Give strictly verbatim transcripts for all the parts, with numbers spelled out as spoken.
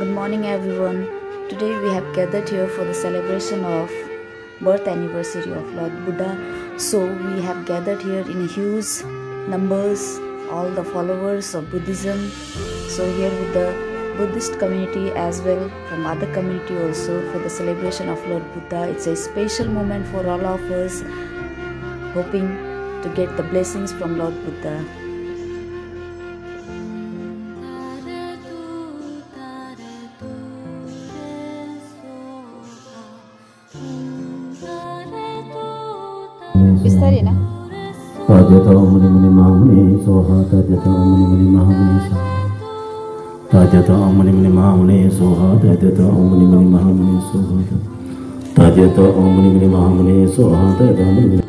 Good morning everyone. Today we have gathered here for the celebration of birth anniversary of Lord Buddha. So we have gathered here in huge numbers, all the followers of Buddhism. So here with the Buddhist community as well, from other community also, for the celebration of Lord Buddha. It's a special moment for all of us, hoping to get the blessings from Lord Buddha. Istari na? Tadyata Muni Muni Mahamuni Soha Tadyata Muni Muni Mahamuni Soha Tadyata Muni Muni Mahamuni Soha Tadyata Muni Muni Mahamuni Soha Tadyata Muni Muni Mahamuni Soha Tadyata Muni Muni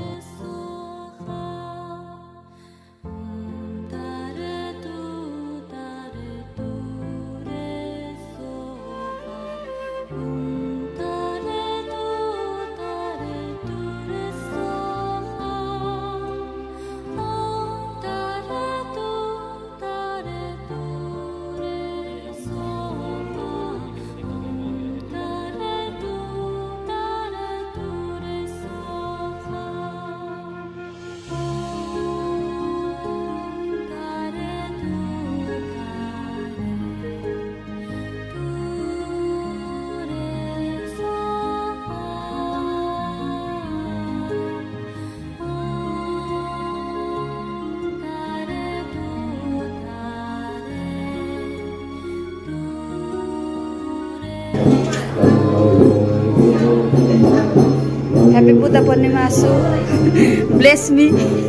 Happy Buddha Purnima. Bless me.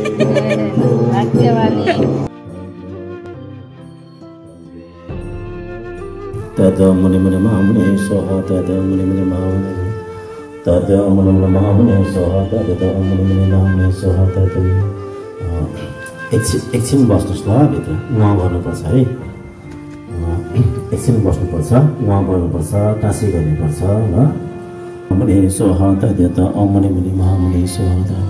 Tadyata Muni Muni Mahamuni Soha Tadyata Muni Muni Mahamuni Tadyata Muni Muni Mahamuni Soha Tadyata Muni Muni Mahamuni Soha Tadyata. एकछिन बस्नुस् ल भित्र उहाँ गर्नुपर्छ है, एकछिन बस्नुपर्छ, उहाँ गर्नुपर्छ, टाँसी गर्नुपर्छ ल। Muni Soha Tadyata Muni Muni Mahamuni Soha Tadyata.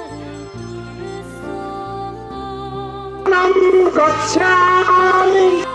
Gotcha!